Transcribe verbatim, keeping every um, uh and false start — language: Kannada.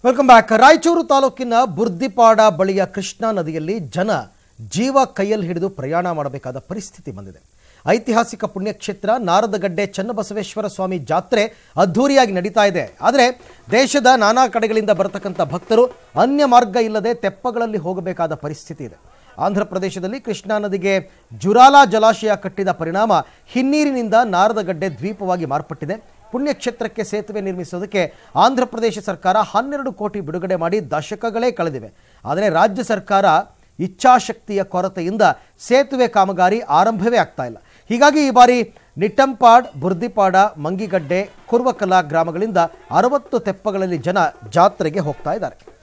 Welcome back. ರಾಯಚೂರು ತಾಲೂಕಿನ ಬುರ್ದಿಪಾಡ ಬಳಿಯ ಕೃಷ್ಣಾ ನದಿಯಲ್ಲಿ ಜನ ಜೀವ ಕೈಯಲ್ಲಿ ಹಿಡಿದು ಪ್ರಯಾಣ ಮಾಡಬೇಕಾದ ಪರಿಸ್ಥಿತಿ ಬಂದಿದೆ. ಐತಿಹಾಸಿಕ ಪುಣ್ಯಕ್ಷೇತ್ರ ನಾರದಗಡ್ಡೆ ಚನ್ನಬಸವೇಶ್ವರ ಸ್ವಾಮಿ ಜಾತ್ರೆ ಅದ್ಧೂರಿಯಾಗಿ ನಡೀತಾ ಇದೆ. ಆದರೆ ದೇಶದ ನಾನಾ ಕಡೆಗಳಿಂದ ಬರತಕ್ಕಂಥ ಭಕ್ತರು ಅನ್ಯ ಮಾರ್ಗ ಇಲ್ಲದೆ ತೆಪ್ಪಗಳಲ್ಲಿ ಹೋಗಬೇಕಾದ ಪರಿಸ್ಥಿತಿ ಇದೆ. ಆಂಧ್ರ ಪ್ರದೇಶದಲ್ಲಿ ಕೃಷ್ಣಾ ನದಿಗೆ ಜುರಾಲಾ ಜಲಾಶಯ ಕಟ್ಟಿದ ಪರಿಣಾಮ ಹಿನ್ನೀರಿನಿಂದ ನಾರದಗಡ್ಡೆ ದ್ವೀಪವಾಗಿ ಮಾರ್ಪಟ್ಟಿದೆ. ಪುಣ್ಯಕ್ಷೇತ್ರಕ್ಕೆ ಸೇತುವೆ ನಿರ್ಮಿಸೋದಕ್ಕೆ ಆಂಧ್ರ ಪ್ರದೇಶ ಸರ್ಕಾರ ಹನ್ನೆರಡು ಕೋಟಿ ಬಿಡುಗಡೆ ಮಾಡಿ ದಶಕಗಳೇ ಕಳೆದಿವೆ. ಆದರೆ ರಾಜ್ಯ ಸರ್ಕಾರ ಇಚ್ಛಾಶಕ್ತಿಯ ಕೊರತೆಯಿಂದ ಸೇತುವೆ ಕಾಮಗಾರಿ ಆರಂಭವೇ ಆಗ್ತಾ ಇಲ್ಲ. ಹೀಗಾಗಿ ಈ ಬಾರಿ ನಿಟ್ಟಂಪಾಡ್, ಬುರ್ದಿಪಾಡ, ಮಂಗಿಗಡ್ಡೆ, ಕುರ್ವಕಲ ಗ್ರಾಮಗಳಿಂದ ಅರವತ್ತು ತೆಪ್ಪಗಳಲ್ಲಿ ಜನ ಜಾತ್ರೆಗೆ ಹೋಗ್ತಾ ಇದ್ದಾರೆ.